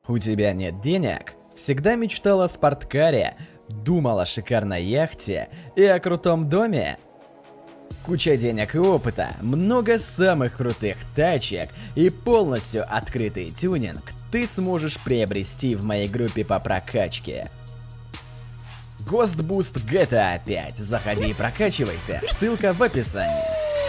У тебя нет денег? Всегда мечтал о спорткаре, думал о шикарной яхте и о крутом доме? Куча денег и опыта, много самых крутых тачек и полностью открытый тюнинг ты сможешь приобрести в моей группе по прокачке. Ghost Boost GTA 5. Заходи и прокачивайся, ссылка в описании.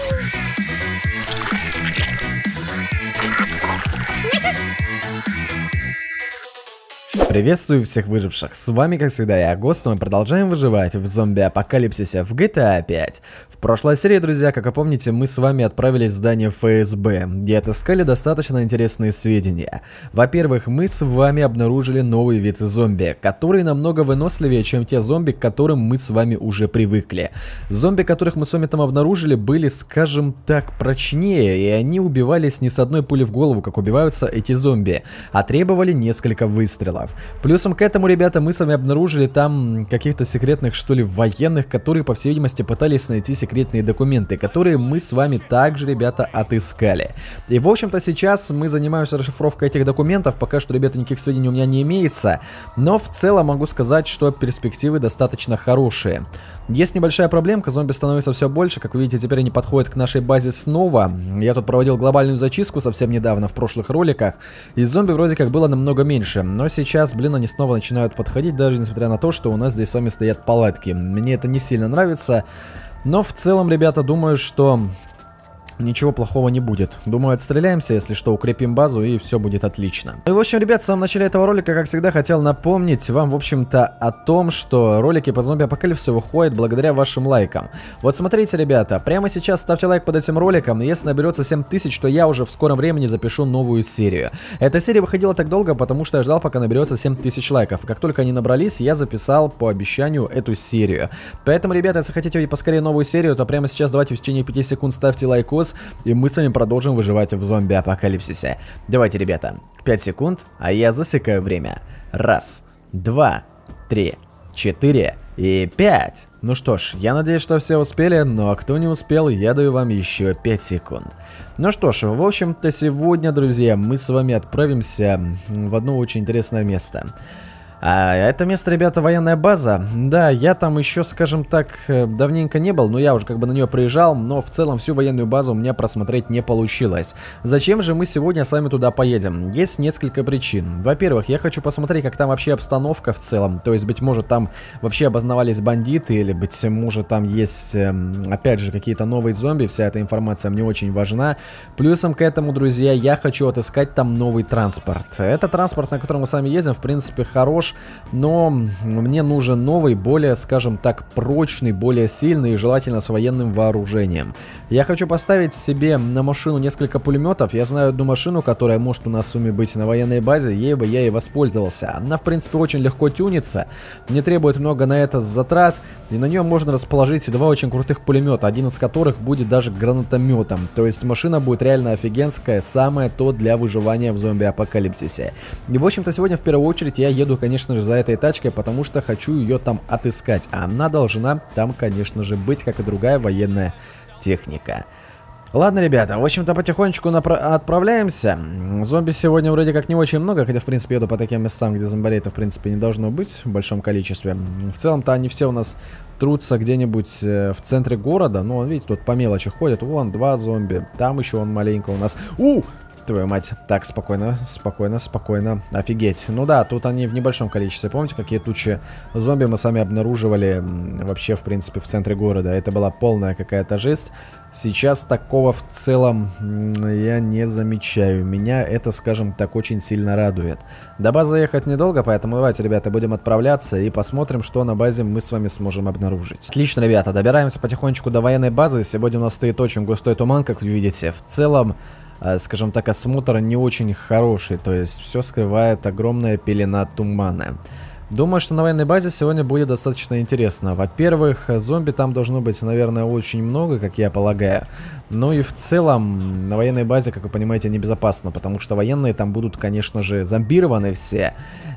Приветствую всех выживших, с вами как всегда я, Гост, и мы продолжаем выживать в зомби-апокалипсисе в GTA 5. В прошлой серии, друзья, как вы помните, мы с вами отправились в здание ФСБ, где отыскали достаточно интересные сведения. Во-первых, мы с вами обнаружили новый вид зомби, который намного выносливее, чем те зомби, к которым мы с вами уже привыкли. Зомби, которых мы с вами там обнаружили, были, скажем так, прочнее, и они убивались не с одной пули в голову, как убиваются эти зомби, а требовали несколько выстрелов. Плюсом к этому, ребята, мы с вами обнаружили там каких-то секретных, что ли, военных, которые, по всей видимости, пытались найти секретные документы, которые мы с вами также, ребята, отыскали. И, в общем-то, сейчас мы занимаемся расшифровкой этих документов. Пока что, ребята, никаких сведений у меня не имеется, но в целом могу сказать, что перспективы достаточно хорошие. Есть небольшая проблемка, зомби становится все больше, как вы видите, теперь они подходят к нашей базе снова. Я тут проводил глобальную зачистку совсем недавно в прошлых роликах, и зомби вроде как было намного меньше, но сейчас, блин, они снова начинают подходить, даже несмотря на то, что у нас здесь с вами стоят палатки. Мне это не сильно нравится, но в целом, ребята, думаю, что ничего плохого не будет. Думаю, отстреляемся, если что, укрепим базу, и все будет отлично. Ну и, в общем, ребят, в самом начале этого ролика, как всегда, хотел напомнить вам, в общем-то, о том, что ролики по зомби-апокалипсису выходят благодаря вашим лайкам. Вот смотрите, ребята, прямо сейчас ставьте лайк под этим роликом, если наберется 7000, то я уже в скором времени запишу новую серию. Эта серия выходила так долго, потому что я ждал, пока наберется 7000 лайков. Как только они набрались, я записал по обещанию эту серию. Поэтому, ребята, если хотите увидеть поскорее новую серию, то прямо сейчас давайте в течение 5 секунд ставьте лайкос, и мы с вами продолжим выживать в зомби-апокалипсисе. Давайте, ребята, 5 секунд, а я засекаю время. 1, 2, 3, 4 и 5. Ну что ж, я надеюсь, что все успели, но кто не успел, я даю вам еще 5 секунд. Ну что ж, в общем-то, сегодня, друзья, мы с вами отправимся в одно очень интересное место. А это место, ребята, военная база. Да, я там еще, скажем так, давненько не был, но я уже как бы на нее приезжал, но в целом всю военную базу у меня просмотреть не получилось. Зачем же мы сегодня с вами туда поедем? Есть несколько причин. Во-первых, я хочу посмотреть, как там вообще обстановка в целом. То есть, быть может, там вообще обосновались бандиты, или, быть может, там есть, опять же, какие-то новые зомби. Вся эта информация мне очень важна. Плюсом к этому, друзья, я хочу отыскать там новый транспорт. Это транспорт, на котором мы с вами ездим, в принципе, хорош. Но мне нужен новый, более, скажем так, прочный, более сильный и желательно с военным вооружением. Я хочу поставить себе на машину несколько пулеметов. Я знаю одну машину, которая может у нас с вами быть на военной базе, ей бы я и воспользовался. Она, в принципе, очень легко тюнится, не требует много на это затрат, и на нее можно расположить два очень крутых пулемета, один из которых будет даже гранатометом. То есть машина будет реально офигенская, самое то для выживания в зомби-апокалипсисе. И, в общем-то, сегодня в первую очередь я еду, конечно же, за этой тачкой, потому что хочу ее там отыскать. А она должна там, конечно же, быть, как и другая военная техника. Ладно, ребята, в общем-то, потихонечку отправляемся. Зомби сегодня вроде как не очень много, хотя, в принципе, еду по таким местам, где зомбарей-то, в принципе, не должно быть в большом количестве. В целом-то они все у нас трутся где-нибудь в центре города. Ну, видите, тут по мелочи ходят. Вон, 2 зомби. Там еще он маленько у нас. Твою мать. Так, спокойно, спокойно, спокойно. Офигеть. Ну да, тут они в небольшом количестве. Помните, какие тучи зомби мы сами обнаруживали вообще, в принципе, в центре города? Это была полная какая-то жесть. Сейчас такого в целом я не замечаю. Меня это, скажем так, очень сильно радует. До базы ехать недолго, поэтому давайте, ребята, будем отправляться и посмотрим, что на базе мы с вами сможем обнаружить. Отлично, ребята, добираемся потихонечку до военной базы. Сегодня у нас стоит очень густой туман, как вы видите. В целом, скажем так, осмотр не очень хороший, то есть все скрывает огромная пелена тумана. Думаю, что на военной базе сегодня будет достаточно интересно. Во-первых, зомби там должно быть, наверное, очень много, как я полагаю. Ну и в целом на военной базе, как вы понимаете, небезопасно, потому что военные там будут, конечно же, зомбированы все.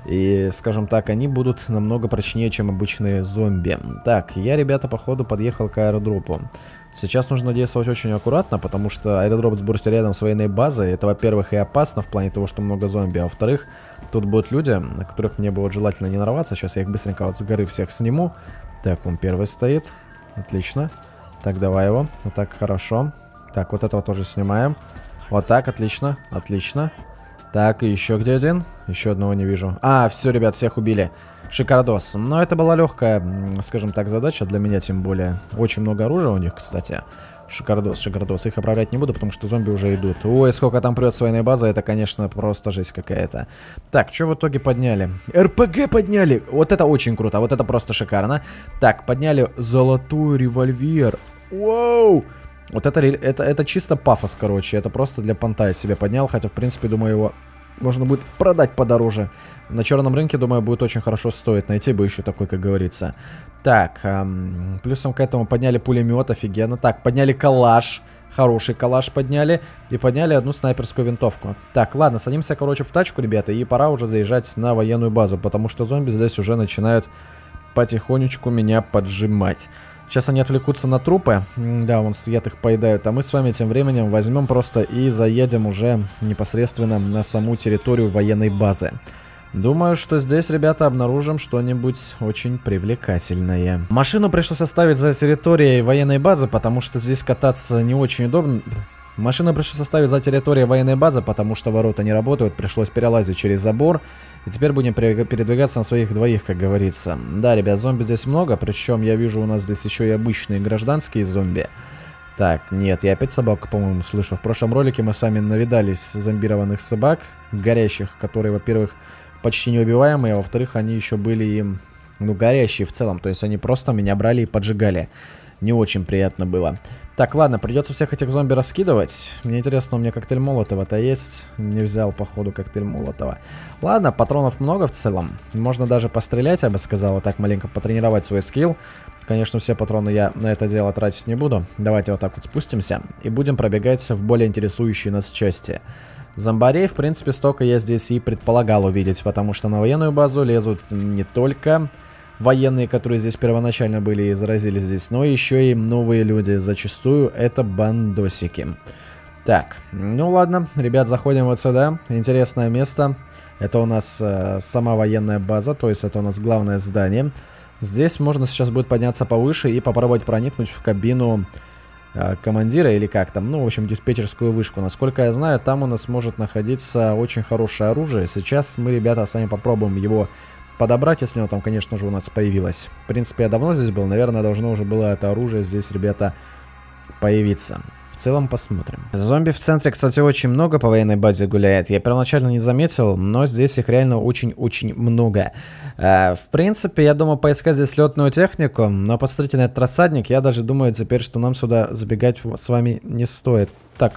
И, скажем так, они будут намного прочнее, чем обычные зомби. Так, я, ребята, походу подъехал к аэродропу. Сейчас нужно действовать очень аккуратно, потому что аэродрop сбросится рядом с военной базой. Это, во-первых, и опасно в плане того, что много зомби, а во-вторых, тут будут люди, на которых мне бы вот желательно не нарваться. Сейчас я их быстренько вот с горы всех сниму. Так, он первый стоит. Отлично. Так, давай его. Вот так, хорошо. Так, вот этого тоже снимаем. Вот так, отлично, отлично. Так, и еще где один? Еще одного не вижу. А, все, ребят, всех убили. Шикардос. Но это была легкая, скажем так, задача для меня, тем более. Очень много оружия у них, кстати. Шикардос, шикардос. Их отправлять не буду, потому что зомби уже идут. Ой, сколько там прет с военной базы, это, конечно, просто жесть какая-то. Так, что в итоге подняли? РПГ подняли! Вот это очень круто, вот это просто шикарно. Так, подняли золотой револьвер. Вау! Вот это чисто пафос, короче. Это просто для понта я себе поднял. Хотя, в принципе, думаю, его можно будет продать подороже. На черном рынке, думаю, будет очень хорошо стоить. Найти бы еще такой, как говорится. Так, плюсом к этому подняли пулемет, офигенно. Так, подняли калаш. Хороший калаш подняли. И подняли одну снайперскую винтовку. Так, ладно, садимся, короче, в тачку, ребята. И пора уже заезжать на военную базу. Потому что зомби здесь уже начинают потихонечку меня поджимать. Сейчас они отвлекутся на трупы. Да, вон стоят, их поедают. А мы с вами тем временем возьмем просто и заедем уже непосредственно на саму территорию военной базы. Думаю, что здесь, ребята, обнаружим что-нибудь очень привлекательное. Машину пришлось оставить за территорией военной базы, потому что здесь кататься не очень удобно. Машину пришлось оставить за территорией военной базы, потому что ворота не работают. Пришлось перелазить через забор. И теперь будем передвигаться на своих двоих, как говорится. Да, ребят, зомби здесь много. Причем я вижу у нас здесь еще и обычные гражданские зомби. Так, нет, я опять собаку, по-моему, слышу. В прошлом ролике мы сами навидались зомбированных собак. Горящих, которые, во-первых, почти неубиваемые. А во-вторых, они еще были и, ну, горящие в целом. То есть они просто меня брали и поджигали. Не очень приятно было. Так, ладно, придется всех этих зомби раскидывать. Мне интересно, у меня коктейль Молотова-то есть? Не взял, походу, коктейль Молотова. Ладно, патронов много в целом. Можно даже пострелять, я бы сказал, вот так маленько потренировать свой скилл. Конечно, все патроны я на это дело тратить не буду. Давайте вот так вот спустимся и будем пробегать в более интересующие нас части. Зомбарей, в принципе, столько я здесь и предполагал увидеть, потому что на военную базу лезут не только военные, которые здесь первоначально были и заразились здесь, но еще и новые люди. Зачастую это бандосики. Так, ну ладно, ребят, заходим вот сюда. Интересное место. Это у нас сама военная база, то есть это у нас главное здание. Здесь можно сейчас будет подняться повыше и попробовать проникнуть в кабину командира или как там, ну, в общем, диспетчерскую вышку. Насколько я знаю, там у нас может находиться очень хорошее оружие. Сейчас мы, ребята, сами попробуем его подобрать, если оно там, конечно же, у нас появилось. В принципе, я давно здесь был, наверное, должно уже было это оружие здесь, ребята, появиться. В целом посмотрим. Зомби в центре, кстати, очень много по военной базе гуляет. Я первоначально не заметил, но здесь их реально очень-очень много. В принципе, я думаю поискать здесь летную технику, но посмотрите на этот рассадник, я даже думаю теперь, что нам сюда забегать с вами не стоит. Так,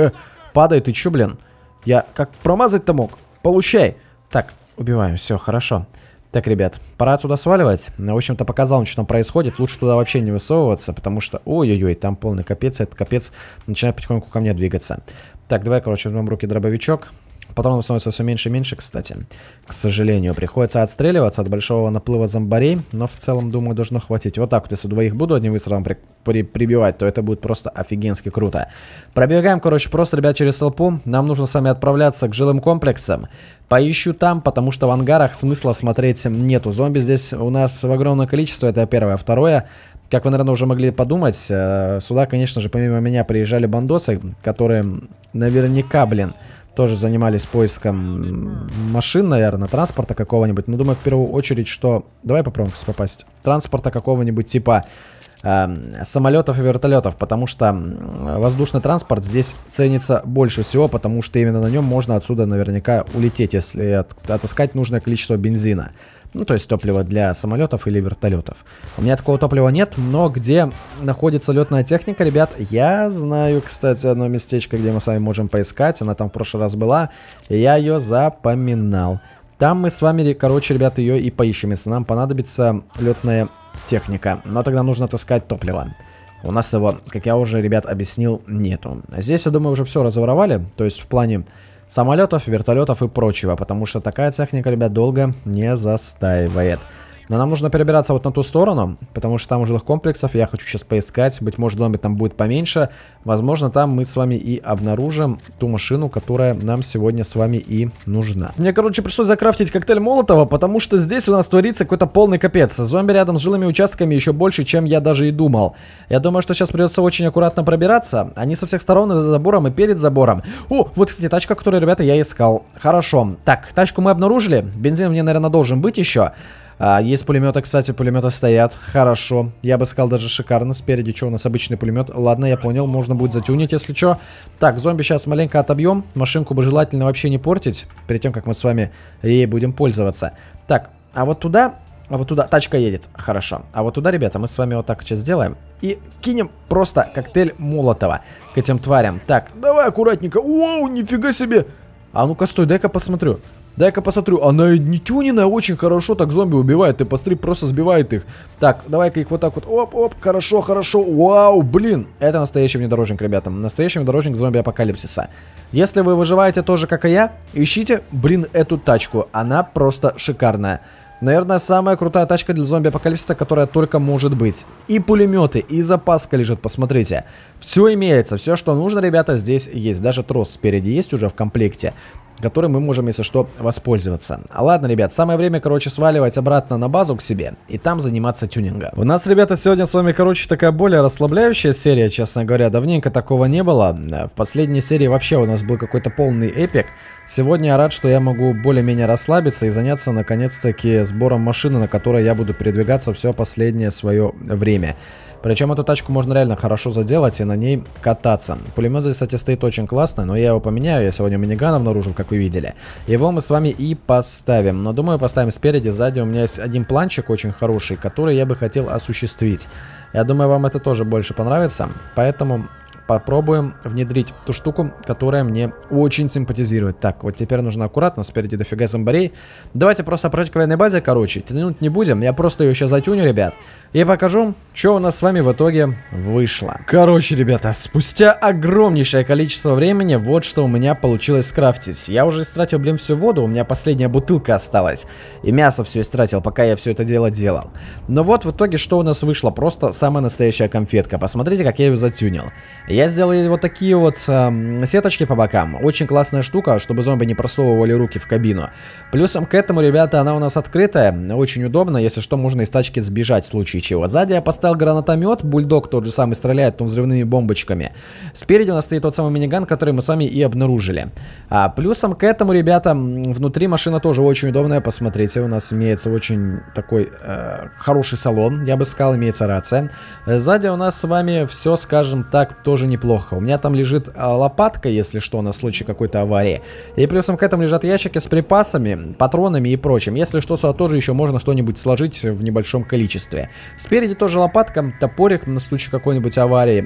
падай, ты чё, блин? Я как промазать-то мог? Получай! Так, убиваем, все, хорошо. Так, ребят, пора отсюда сваливать. В общем-то, показал, что там происходит. Лучше туда вообще не высовываться, потому что... Ой-ой-ой, там полный капец. Этот капец начинает потихоньку ко мне двигаться. Так, давай, короче, возьмем в руки дробовичок. Патронов становится все меньше и меньше, кстати. К сожалению, приходится отстреливаться от большого наплыва зомбарей. Но в целом, думаю, должно хватить. Вот так вот, если двоих буду одним выстрелом прибивать, то это будет просто офигенски круто. Пробегаем, короче, просто, ребят, через толпу. Нам нужно с вами отправляться к жилым комплексам. Поищу там, потому что в ангарах смысла смотреть нету. Зомби здесь у нас в огромном количестве, это первое. Второе, как вы, наверное, уже могли подумать, сюда, конечно же, помимо меня приезжали бандосы, которые наверняка, блин, тоже занимались поиском машин, наверное, транспорта какого-нибудь. Но думаю, в первую очередь, что... Давай попробуем попасть. Транспорта какого-нибудь типа самолетов и вертолетов, потому что воздушный транспорт здесь ценится больше всего, потому что именно на нем можно отсюда наверняка улететь, если отыскать нужное количество бензина. Ну, то есть топливо для самолетов или вертолетов. У меня такого топлива нет, но где находится летная техника, ребят, я знаю, кстати, одно местечко, где мы с вами можем поискать. Она там в прошлый раз была, и я ее запоминал. Там мы с вами, короче, ребят, ее и поищем, если нам понадобится летная техника. Но тогда нужно отыскать топливо. У нас его, как я уже, ребят, объяснил, нету. Здесь, я думаю, уже все разворовали. То есть в плане самолетов, вертолетов и прочего. Потому что такая техника, ребят, долго не застаивает. Но нам нужно перебираться вот на ту сторону, потому что там жилых комплексов я хочу сейчас поискать. Быть может, зомби там будет поменьше. Возможно, там мы с вами и обнаружим ту машину, которая нам сегодня с вами и нужна. Мне, короче, пришлось закрафтить коктейль Молотова, потому что здесь у нас творится какой-то полный капец. Зомби рядом с жилыми участками еще больше, чем я даже и думал. Я думаю, что сейчас придется очень аккуратно пробираться. Они со всех сторон, и за забором, и перед забором. О, вот, кстати, тачка, которую, ребята, я искал. Хорошо. Так, тачку мы обнаружили. Бензин мне, наверное, должен быть еще. Есть пулеметы, кстати, пулеметы стоят. Хорошо. Я бы сказал, даже шикарно. Спереди что, у нас обычный пулемет. Ладно, я понял, можно будет затюнить, если что. Так, зомби сейчас маленько отобьем. Машинку бы желательно вообще не портить, перед тем, как мы с вами ей будем пользоваться. Так, а вот туда тачка едет. Хорошо. А вот туда, ребята, мы с вами вот так сейчас сделаем. И кинем просто коктейль Молотова к этим тварям. Так, давай аккуратненько. Воу, нифига себе. А ну-ка, стой, дай-ка посмотрю. Дай-ка посмотрю, она не тюненная, очень хорошо так зомби убивает, ты посмотри, просто сбивает их. Так, давай-ка их вот так вот, оп-оп, хорошо, хорошо, вау, блин. Это настоящий внедорожник, ребята, настоящий внедорожник зомби-апокалипсиса. Если вы выживаете тоже, как и я, ищите, блин, эту тачку, она просто шикарная. Наверное, самая крутая тачка для зомби-апокалипсиса, которая только может быть. И пулеметы, и запаска лежит, посмотрите. Все имеется, все, что нужно, ребята, здесь есть. Даже трос спереди есть уже в комплекте, который мы можем, если что, воспользоваться. Ладно, ребят, самое время, короче, сваливать обратно на базу к себе и там заниматься тюнингом. У нас, ребята, сегодня с вами, короче, такая более расслабляющая серия, честно говоря. Давненько такого не было. В последней серии вообще у нас был какой-то полный эпик. Сегодня я рад, что я могу более-менее расслабиться и заняться, наконец-таки, сбором машины, на которой я буду передвигаться все последнее свое время. Причем эту тачку можно реально хорошо заделать и на ней кататься. Пулемет здесь, кстати, стоит очень классно, но я его поменяю. Я сегодня миниган обнаружил, как вы видели. Его мы с вами и поставим. Но думаю, поставим спереди, сзади. У меня есть один планчик очень хороший, который я бы хотел осуществить. Я думаю, вам это тоже больше понравится. Поэтому попробуем внедрить ту штуку, которая мне очень симпатизирует. Так, вот теперь нужно аккуратно, спереди дофига зомбарей. Давайте просто пройти к военной базе, короче, тянуть не будем. Я просто ее сейчас затюню, ребят, и покажу, что у нас с вами в итоге вышло. Короче, ребята, спустя огромнейшее количество времени, вот что у меня получилось скрафтить. Я уже истратил, блин, всю воду, у меня последняя бутылка осталась. И мясо все истратил, пока я все это дело делал. Но вот в итоге, что у нас вышло? Просто самая настоящая конфетка. Посмотрите, как я ее затюнил. Я сделал вот такие вот сеточки по бокам. Очень классная штука, чтобы зомби не просовывали руки в кабину. Плюсом к этому, ребята, она у нас открытая. Очень удобно, если что, можно из тачки сбежать в случае чего. Сзади я поставил гранатомет. Бульдог тот же самый стреляет, но взрывными бомбочками. Спереди у нас стоит тот самый миниган, который мы с вами и обнаружили. Плюсом к этому, ребята, внутри машина тоже очень удобная. Посмотрите, у нас имеется очень такой хороший салон. Я бы сказал, имеется рация. Сзади у нас с вами все, скажем так, тоже неплохо. У меня там лежит лопатка, если что, на случай какой-то аварии. И плюсом к этому лежат ящики с припасами, патронами и прочим. Если что, сюда тоже еще можно что-нибудь сложить в небольшом количестве. Спереди тоже лопатка, топорик на случай какой-нибудь аварии.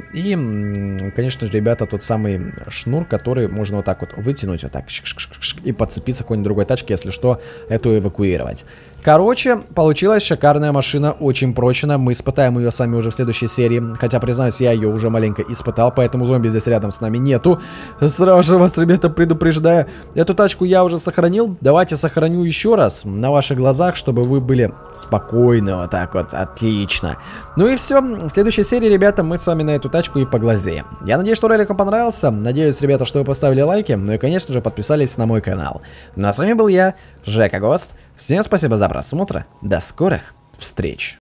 И, конечно же, ребята, тот самый шнур, который можно вот так вот вытянуть, вот так, и подцепиться к какой-нибудь другой тачке, если что, эту эвакуировать. Короче, получилась шикарная машина, очень прочная. Мы испытаем ее с вами уже в следующей серии. Хотя, признаюсь, я ее уже маленько испытал, поэтому зомби здесь рядом с нами нету. Сразу же вас, ребята, предупреждаю. Эту тачку я уже сохранил. Давайте сохраню еще раз на ваших глазах, чтобы вы были спокойны. Вот так вот, отлично. Ну и все. В следующей серии, ребята, мы с вами на эту тачку и поглазеем. Я надеюсь, что ролик вам понравился. Надеюсь, ребята, что вы поставили лайки. Ну и, конечно же, подписались на мой канал. Ну а с вами был я, Жека Гост. Всем спасибо за просмотр. До скорых встреч.